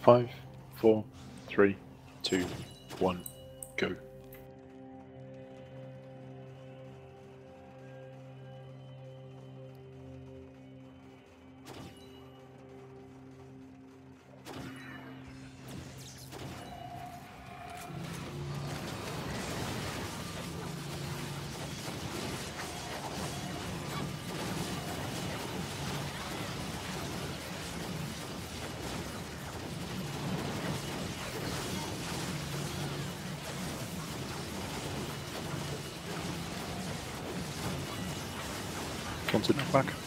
5, 4, 3, 2, 1, go. Taunted. Knock back.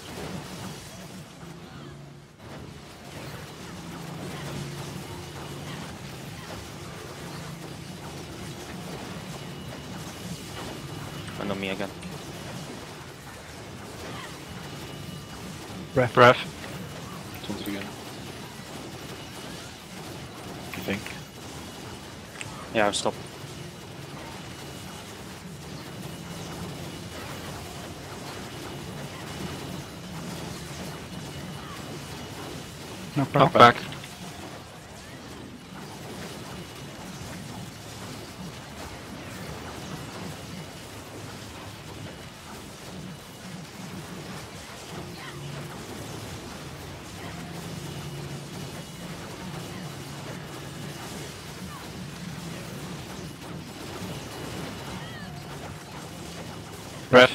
And on me again. Breath. Taunted again. You think? Yeah, I've stopped. Knock back. Breath.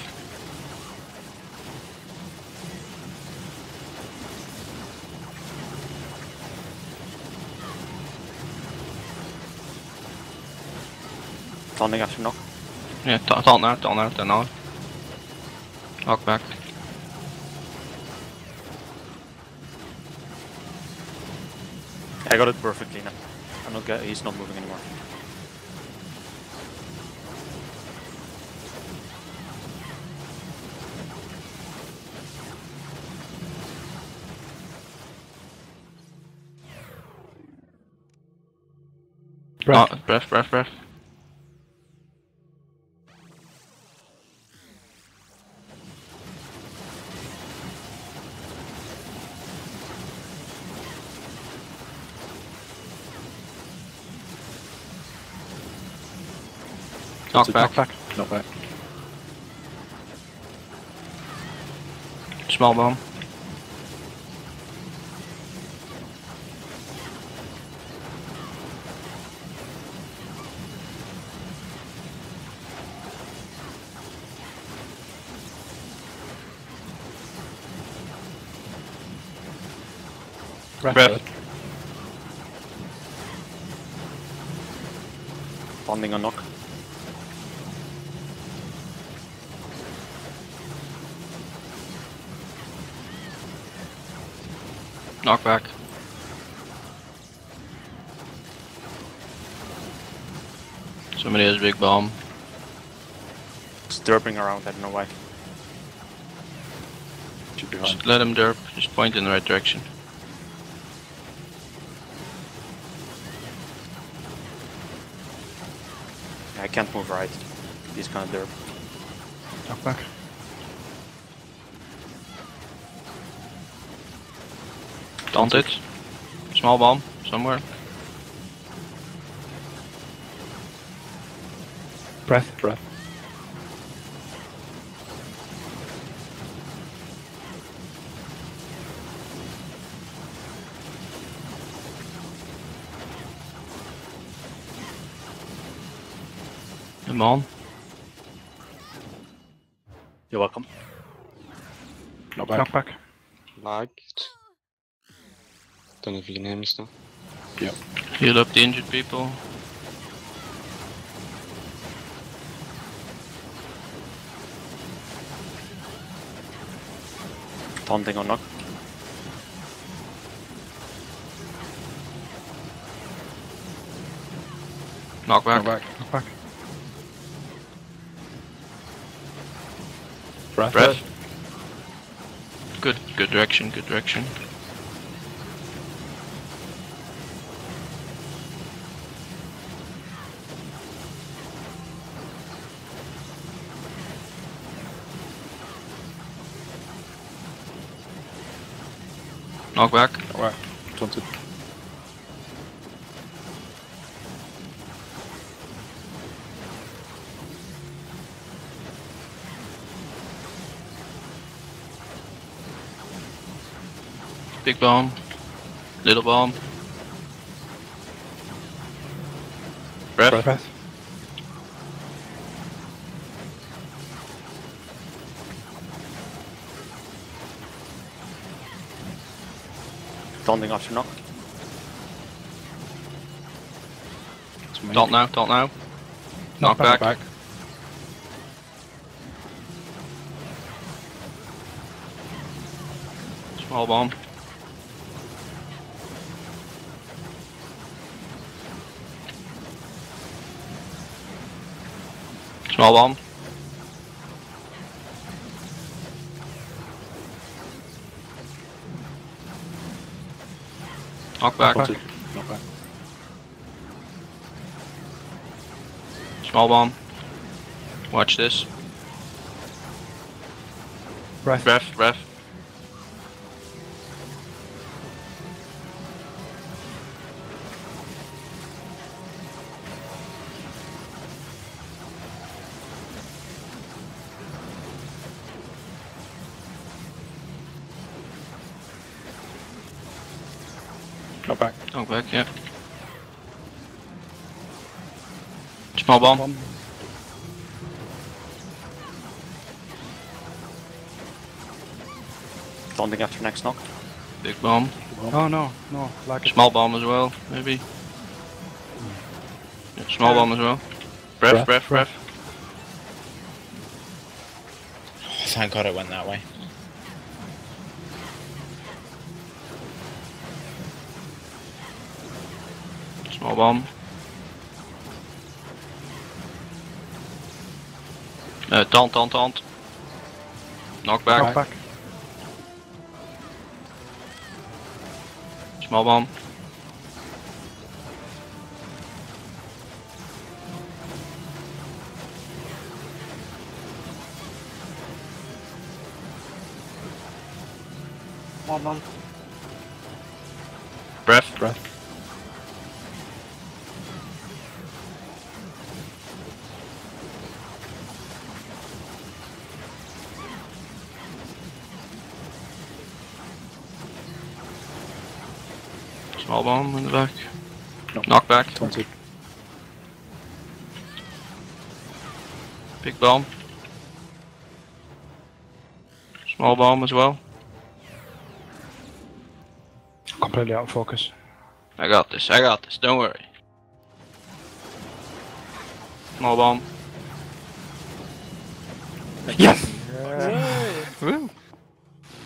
Taunting after knock. Ja, taunt naar, ten aan. Knock back. I got it perfectly now. He's not moving anymore. Breath. Knock back. Knock back. Small bomb. Breath. Taunting on knock. Knock back. Somebody has a big bomb. It's derping around, I don't know why. Should be behind. Just let him derp, just point in the right direction. I can't move right. He's kind of derp. Knock back. Taunted. Small bomb, somewhere. Breath. Come on. You're welcome. Knock back. Knock back. Liked. Don't know if you can hear me still. Yep. Heal up the injured people. Taunting on knock. Knock back. Knock back. Breath. Good direction. Knock back. Alright. Taunted. Big bomb. Little bomb. Breath. Breath. Daunting after knock. It's me. Don't now, don't now. Knock back. Small bomb. Small bomb. Knock back. Knock back. Small bomb. Watch this. Breath. Breath. Knock back. Knock back, yeah. Small bomb. Daunting after next knock. Big bomb. Oh no, like it. Small bomb as well, maybe. Yeah, small bomb as well. Breath. Thank God it went that way. Small bomb. Taunt. Knock back. Knock back. Small bomb. Small bomb. Breath. Small bomb in the back. Knock back. Taunted. Big bomb. Small bomb as well. Completely out of focus. I got this, don't worry. Small bomb. Yes!